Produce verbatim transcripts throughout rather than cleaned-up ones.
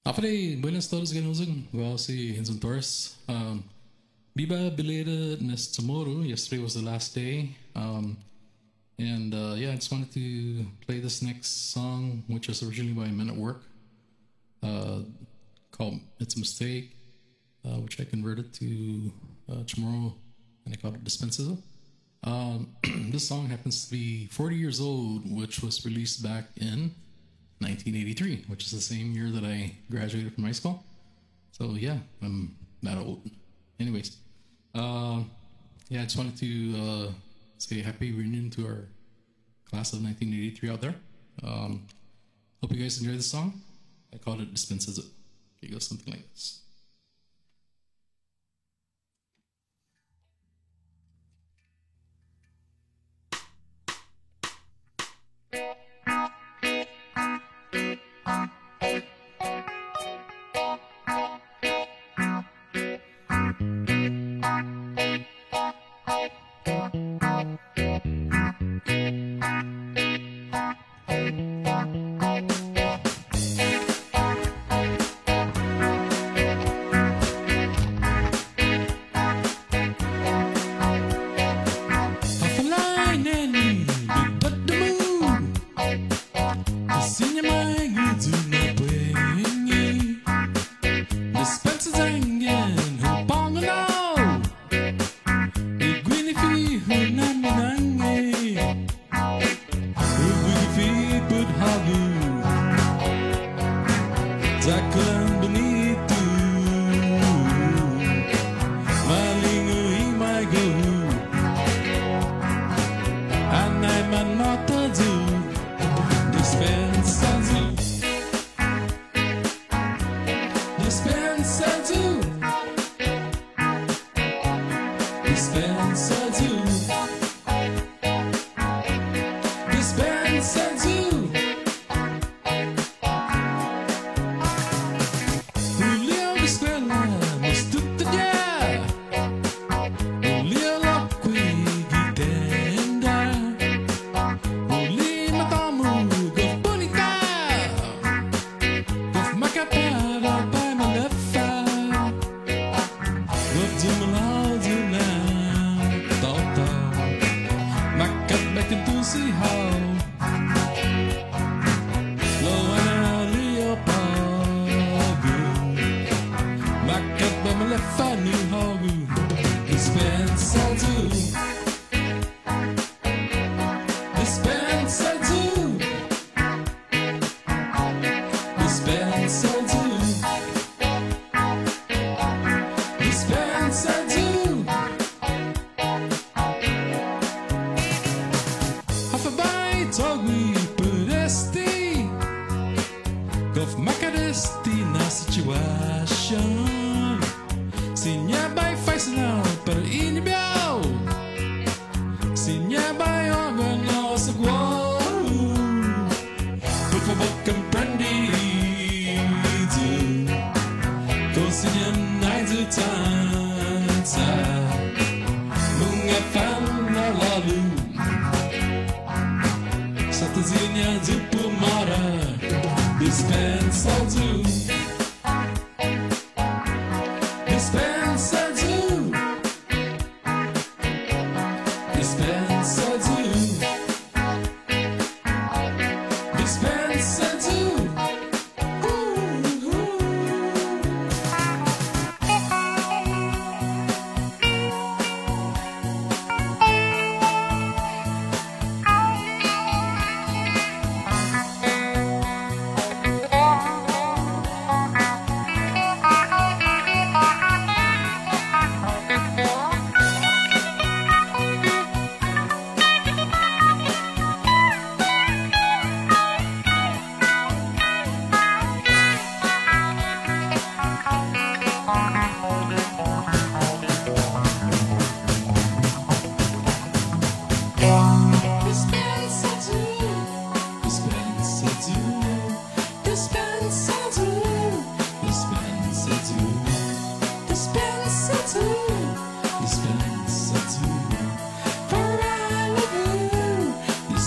Afterday, buenas todos ganusing. Well, see, Hinson Torres. Um, Biba belated Nes CHamoru. Yesterday was the last day. Um, and uh, yeah, I just wanted to play this next song, which was originally by Men at Work, uh, called It's a Mistake, uh, which I converted to uh, Chamorro, and I called it Dispensa Yu. Um, this song happens to be forty years old, which was released back in nineteen eighty-three, which is the same year that I graduated from high school. So yeah, I'm that old. Anyways, uh, yeah, I just wanted to uh, say happy reunion to our class of nineteen eighty-three out there. Um, hope you guys enjoy the song. I called it Dispensa Yu. It goes something like this.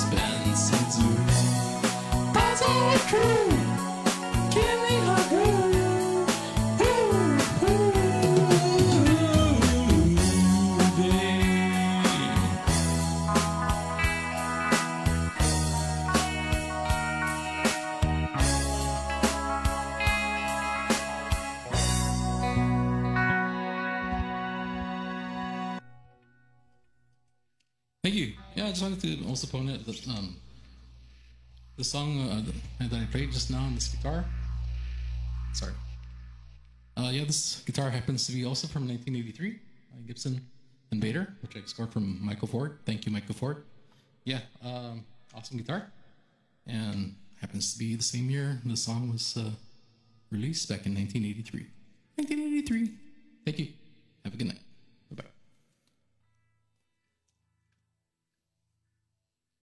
True, give me a groove. Thank you. Yeah, I just wanted to also point out that um, the song uh, that I played just now on this guitar. Sorry. Uh, yeah, this guitar happens to be also from nineteen eighty-three, uh, Gibson Invader, which I scored from Michael Ford. Thank you, Michael Ford. Yeah, um, awesome guitar. And happens to be the same year the song was uh, released back in nineteen eighty-three. nineteen eighty-three. Thank you. Have a good night.